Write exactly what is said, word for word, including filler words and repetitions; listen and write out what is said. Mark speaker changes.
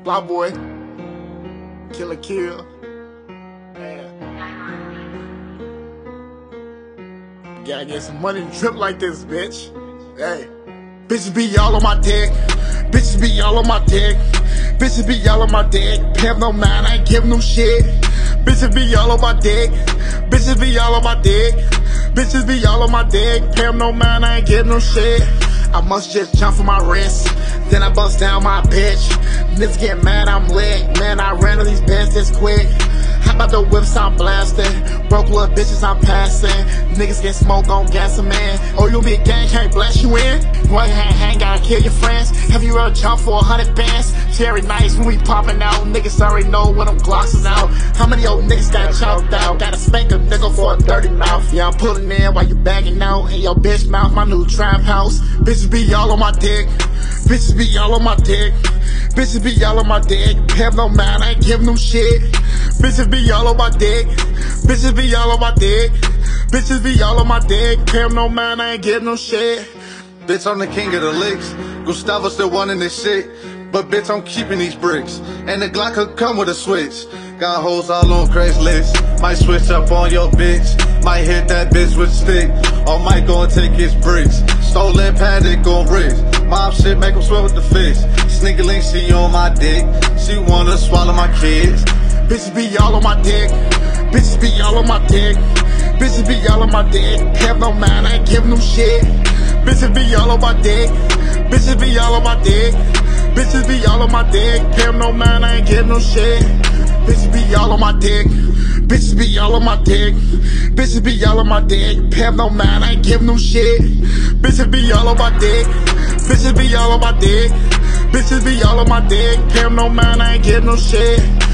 Speaker 1: BLOCBOI, KILLA kill. Man. Gotta get some money to trip like this, bitch. Hey. Bitches be all on my dick. Bitches be all on my dick. Bitches be all on my dick. Pimp no man, I ain't give no shit. Bitches be all on my dick. Bitches be all on my dick. Bitches be all on my dick. Pimp no man, I ain't give no shit. I must just jump for my wrist, then I bust down my bitch. Niggas get mad, I'm lit. Man, I ran to these bands this quick. How about the whips I'm blasting? Broke little bitches I'm passing. Niggas get smoked on gas, man. Oh, you be a gang, can't blast you in? Go ahead, hang, hang, gotta kill your friends. Have you ever jumped for a hundred bands? Cherry nice when we popping out. Niggas already know when them Glocks is out. How many old niggas got chopped out? Gotta spank a nigga for a dirty mouth. Yeah, I'm pulling in while you bagging out. In your bitch mouth, my new trap house. Bitches be all on my dick. Bitches be all on my dick. Bitches be all on my dick. Pimp no man, I ain't give no shit. Bitches be all on my dick. Bitches be all on my dick. Bitches be all on my dick. Pimp no man, I ain't give no shit.
Speaker 2: Bitch, I'm the king of the licks. Gustavo still wanting this shit. But bitch, I'm keeping these bricks. And the Glock could come with a switch. Got hoes all on Craigslist. Might switch up on your bitch. Might hit that bitch with a stick. Or might go and take his bricks. Stolen paddock on bricks. Mob shit make him swim with the fish. Sneaker link, she on my dick. She wanna swallow my kids.
Speaker 1: Bitches be all on my dick. Bitches be all on my dick. Bitches be all on my dick. Pimp no man, I ain't give no shit. Bitches be all on my dick. Bitches be all on my dick. Bitches be all on my dick. Pimp no man, I ain't give no shit. Bitches be all on my dick. Bitches be all on my dick. Bitches be all on my dick. Pimp no man, I ain't give no shit. Bitches be all on my dick. Bitches be all on my dick. Bitches be all on my dick. Pimp no man, I ain't give no shit.